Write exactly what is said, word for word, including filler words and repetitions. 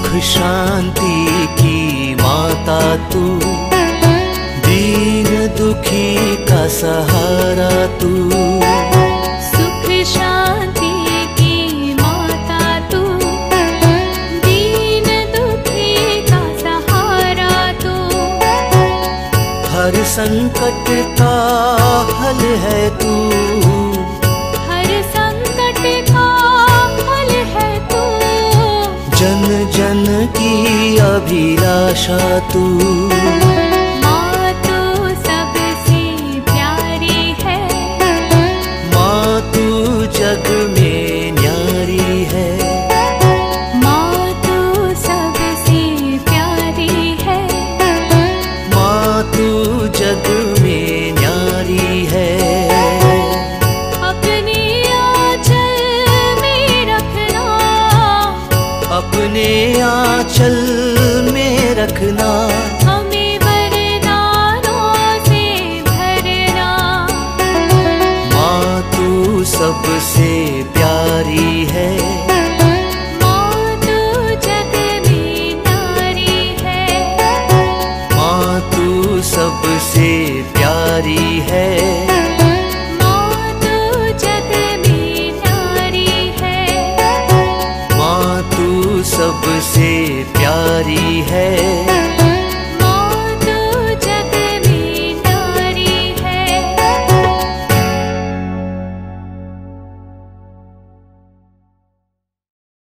शांति की माता तू, दीन दुखी का सहारा तू। सुख शांति की माता तू, दीन दुखी का सहारा तू। हर संकट का हल है तू, हर संकट का हल है तू। जन जन की अभिलाषा तू। माँ तू सबसे प्यारी है, माँ तू जग में न्यारी है। माँ तू सबसे प्यारी है, माँ तू जग में न्यारी है। अपने आंचल में रखना, अपने आंचल में रखना। हमें वरदानों से भरना। माँ तू सबसे प्यारी है, माँ तू जग में नारी है। माँ तू सबसे प्यारी है। माँ तू जग में नारी है। माँ तू सबसे प्यारी है।